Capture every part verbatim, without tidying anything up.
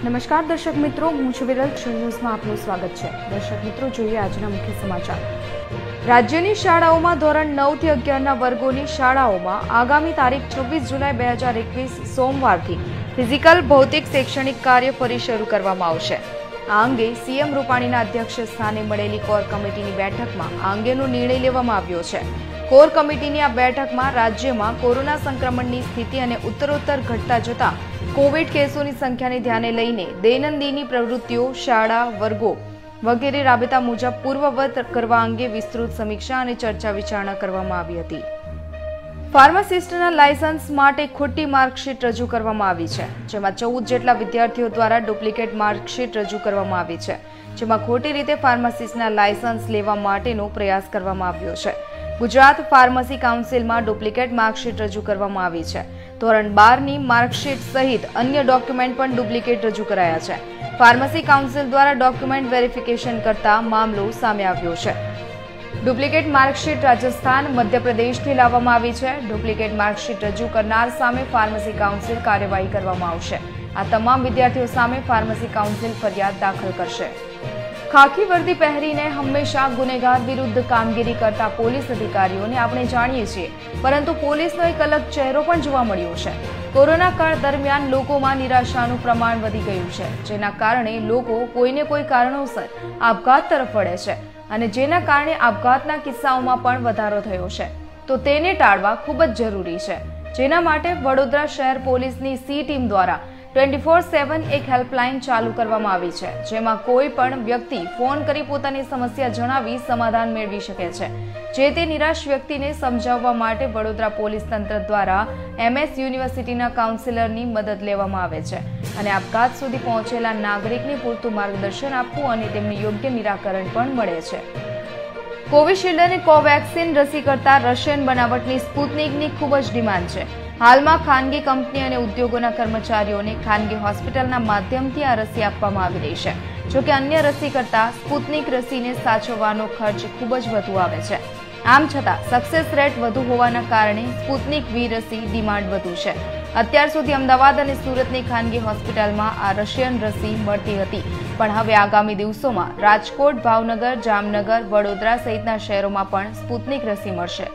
નમસ્કાર દર્શક મિત્રો, હું છું વિરલ. ન્યૂઝમાં આપનું સ્વાગત છે. દર્શક મિત્રો, જોઈએ આજના મુખ્ય સમાચાર. રાજ્યની શાળાઓમાં ધોરણ નવ થી અગિયારના વર્ગોની શાળાઓમાં આગામી તારીખ છવ્વીસ જુલાઈ બે હજાર એકવીસ સોમવારથી ફિઝિકલ ભૌતિક શૈક્ષણિક કાર્ય ફરી શરૂ કરવામાં આવશે. આ અંગે સીએમ રૂપાણીના અધ્યક્ષ સ્થાને મળેલી કોર કમિટીની બેઠકમાં આ અંગેનો નિર્ણય લેવામાં આવ્યો છે. કોર કમિટીની આ બેઠકમાં રાજ્યમાં કોરોના સંક્રમણની સ્થિતિ અને ઉત્તરોત્તર ઘટતા જતા કોવિડ કેસોની સંખ્યાને ધ્યાને લઈને દૈનંદિની પ્રવૃત્તિઓ, શાળા, વર્ગો વગેરે રાબેતા મુજબ પૂર્વવત કરવા અંગે વિસ્તૃત સમીક્ષા અને ચર્ચા વિચારણા કરવામાં આવી હતી. ફાર્માસિસ્ટના લાયસન્સ માટે ખોટી માર્કશીટ રજૂ કરવામાં આવી છે, જેમાં ચૌદ જેટલા વિદ્યાર્થીઓ દ્વારા ડુપ્લિકેટ માર્કશીટ રજૂ કરવામાં આવી છે, જેમાં ખોટી રીતે ફાર્માસિસ્ટના લાયસન્સ લેવા માટેનો પ્રયાસ કરવામાં આવ્યો છે. ગુજરાત ફાર્મસી કાઉન્સિલમાં ડુપ્લિકેટ માર્કશીટ રજૂ કરવામાં આવી છે. ધોરણ બાર ની માર્કશીટ સહિત અન્ય ડોક્યુમેન્ટ પણ ડુપ્લિકેટ રજૂ કરાયા છે. ફાર્મસી કાઉન્સિલ દ્વારા ડોક્યુમેન્ટ વેરિફિકેશન કરતા મામલો સામે આવ્યો છે. ડુપ્લિકેટ માર્કશીટ રાજસ્થાન, મધ્યપ્રદેશથી લાવવામાં આવી છે. ડુપ્લિકેટ માર્કશીટ રજૂ કરનાર સામે ફાર્મસી કાઉન્સિલ કાર્યવાહી કરવામાં આવશે. આ તમામ વિદ્યાર્થીઓ સામે ફાર્મસી કાઉન્સિલ ફરિયાદ દાખલ કરશે. ખાખી વર્દી પહેરીને હંમેશા ગુનેગાર વિરુદ્ધ કામગીરી કરતા પોલીસ અધિકારીઓને આપણે જાણીએ છીએ, પરંતુ પોલીસનો એક અલગ ચહેરો પણ જોવા મળ્યો છે. કોરોના કાળ દરમિયાન લોકોમાં નિરાશાનું પ્રમાણ વધી ગયું છે, જેના કારણે લોકો કોઈને કોઈ કારણોસર આપઘાત તરફ વળે છે અને જેના કારણે આપઘાતના કિસ્સાઓમાં પણ વધારો થયો છે. તો તેને ટાળવા ખૂબ જ જરૂરી છે, જેના માટે વડોદરા શહેર પોલીસની સી ટીમ દ્વારા ટ્વેન્ટી ફોર સેવન એક હેલ્પલાઇન ચાલુ કરવામાં આવી છે, જેમાં કોઈ પણ વ્યક્તિ ફોન કરી પોતાની સમસ્યા જણાવી સમાધાન મેળવી શકે છે. જે તે નિરાશ વ્યક્તિને સમજાવવા માટે વડોદરા પોલીસ તંત્ર દ્વારા એમએસ યુનિવર્સિટીના કાઉન્સિલરની મદદ લેવામાં આવે છે અને આપઘાત સુધી પહોંચેલા નાગરિકને પૂરતું માર્ગદર્શન આપવું અને તેમને યોગ્ય નિરાકરણ પણ મળે છે. કોવિશિલ્ડ અને કોવેક્સિન રસી કરતા રશિયન બનાવટની સ્પુતનિકની ખૂબ જ ડિમાન્ડ છે. હાલમાં ખાનગી કંપની અને ઉદ્યોગોના કર્મચારીઓને ખાનગી હોસ્પિટલના માધ્યમથી આ રસી આપવામાં આવી રહી છે. જોકે અન્ય રસી કરતા સ્પુતનિક રસીને સાચવવાનો ખર્ચ ખૂબ જ વધુ આવે છે. આમ છતાં સક્સેસ રેટ વધુ હોવાના કારણે સ્પુતનિક વી રસી ડિમાન્ડ વધુ છે. અત્યાર સુધી અમદાવાદ અને સુરતની ખાનગી હોસ્પિટલમાં આ રશિયન રસી મળતી હતી, પણ હવે આગામી દિવસોમાં રાજકોટ, ભાવનગર, જામનગર, વડોદરા સહિતના શહેરોમાં પણ સ્પુતનિક રસી મળશે.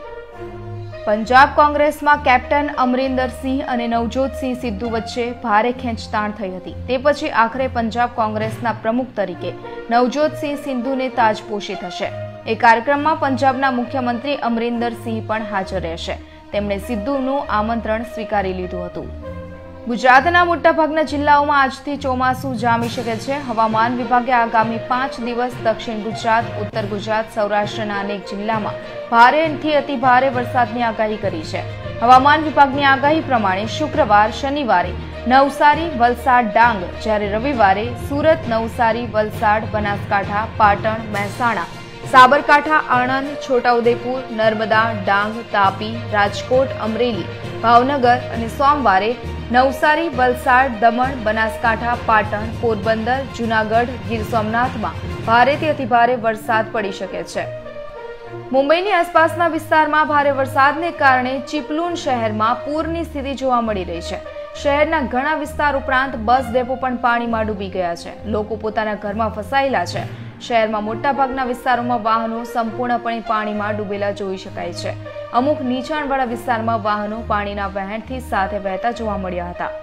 પંજાબ કોંગ્રેસમાં કેપ્ટન અમરિંદરસિંહ અને નવજોતસિંહ સિદ્ધુ વચ્ચે ભારે ખેંચતાણ થઈ હતી. તે પછી આખરે પંજાબ કોંગ્રેસના પ્રમુખ તરીકે નવજોતસિંહ સિદ્ધુને તાજપોશી થશે. એ કાર્યક્રમમાં પંજાબના મુખ્યમંત્રી અમરિંદરસિંહ પણ હાજર રહેશે. તેમણે સિદ્ધુનું આમંત્રણ સ્વીકારી લીધું હતું. ગુજરાતના મોટાભાગના જિલ્લાઓમાં આજથી ચોમાસું જામી શકે છે. હવામાન વિભાગે આગામી પાંચ દિવસ દક્ષિણ ગુજરાત, ઉત્તર ગુજરાત, સૌરાષ્ટ્રના અનેક જિલ્લામાં ભારેથી અતિભારે વરસાદની આગાહી કરી છે. હવામાન વિભાગની આગાહી પ્રમાણે શુક્રવાર, શનિવારે નવસારી, વલસાડ, ડાંગ, જ્યારે રવિવારે સુરત, નવસારી, વલસાડ, બનાસકાંઠા, પાટણ, મહેસાણા, સાબરકાંઠા, આણંદ, છોટાઉદેપુર, નર્મદા, ડાંગ, તાપી, રાજકોટ, અમરેલી, ભાવનગર અને સોમવારે નવસારી, વલસાડ, દમણ, બનાસકાંઠા, પાટણ, પોરબંદર, જૂનાગઢ, ગીર સોમનાથમાં ભારેથી અતિભારે વરસાદ પડી શકે છે. મુંબઈની આસપાસના વિસ્તારમાં ભારે વરસાદને કારણે ચિપલુન શહેરમાં પૂરની સ્થિતિ જોવા મળી રહી છે. શહેરના ઘણા વિસ્તાર ઉપરાંત બસ ડેપો પણ પાણીમાં ડૂબી ગયા છે. લોકો પોતાના ઘરમાં ફસાયેલા છે. શહેરમાં મોટાભાગના વિસ્તારોમાં વાહનો સંપૂર્ણપણે પાણીમાં ડૂબેલા જોઈ શકાય છે. અમુક નીચાણવાળા વિસ્તારમાં વાહનો પાણીના વહેણથી સાથે વહેતા જોવા મળ્યા હતા.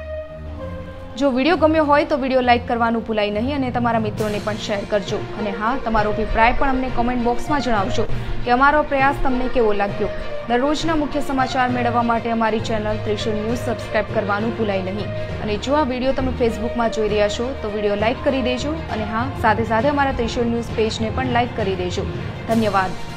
જો વિડીયો ગમ્યો હોય તો વિડીયો લાઇક કરવાનું ભૂલાય નહીં અને તમારા મિત્રોને પણ શેર કરજો. અને હા, તમારો અભિપ્રાય પણ અમને કોમેન્ટ બોક્સમાં જણાવજો કે અમારો પ્રયાસ તમને કેવો લાગ્યો. દરરોજના મુખ્ય સમાચાર મેળવવા માટે અમારી ચેનલ ત્રિશુલ ન્યૂઝ સબસ્ક્રાઇબ કરવાનું ભૂલાય નહીં. અને જો આ વિડીયો તમે ફેસબુકમાં જોઈ રહ્યા છો તો વિડીયો લાઇક કરી દેજો. અને હા, સાથે સાથે અમારા ત્રિશુલ ન્યૂઝ પેજને પણ લાઇક કરી દેજો. ધન્યવાદ.